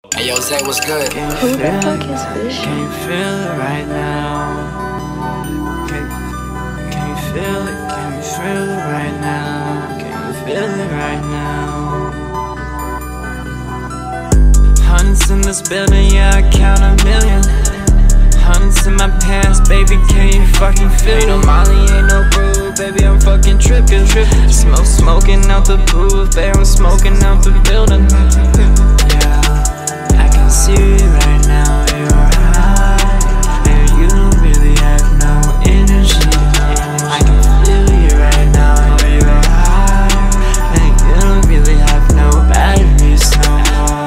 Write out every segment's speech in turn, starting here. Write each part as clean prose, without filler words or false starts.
Hey yo, Zay, what's good? Who the fuck is Fish? Can you feel it right now? Can you feel it? Can you feel it right now? Can you feel it right now? Hundreds in this building, yeah, I count a million. Hundreds in my pants, baby, can you fucking feel it? Ain't no Molly, ain't no brew, baby, I'm fucking trippin'. Smoking out the booth, baby, I'm smoking out the building. Yeah, I can see it right now, you're high, and you don't really have no energy. I can feel you right now, you're high, and you don't really have no batteries no more.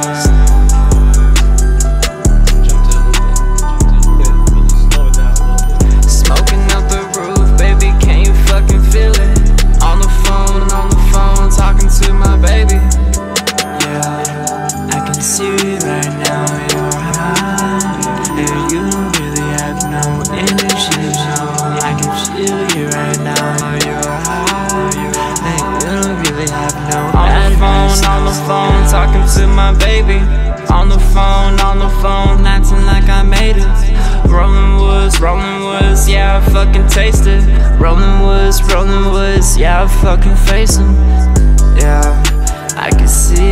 Smoking out the roof, baby, can you fucking feel it? On the phone, talking to my baby. Yeah, I can see it right now, you're high, and you don't really have no energy, no. I can feel you right now, you're high, and you don't really have no batteries. On the phone, talking to my baby. On the phone, acting like I made it. Rolling woods, yeah, I fucking taste it. Rolling woods, yeah, I fucking face 'em. Yeah, I can see